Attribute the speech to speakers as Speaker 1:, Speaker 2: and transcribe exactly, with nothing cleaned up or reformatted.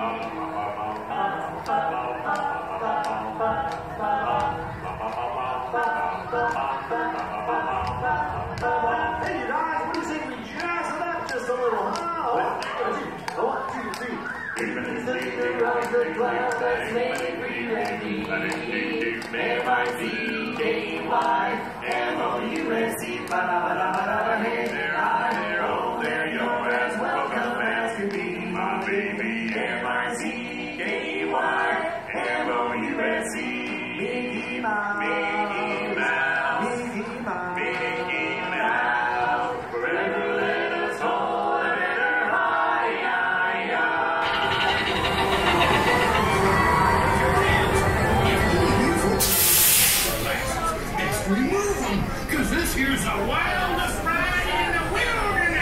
Speaker 1: Hey, you guys, what do you think we jazz it up just a little, huh? One, two, one, two, three. Even the leader of the cloud that's made me ready. M I C K Y M O U S E. Hey there, hi there, oh there, you're as welcome as can be. My baby, M I C K Y M O U S E. Mickey Mouse, Mickey Mouse, Mickey Mouse, Mickey Mouse. Forever let us hold a better high, high,
Speaker 2: high. Next we move them, cause this here's the wildest ride in the wilderness.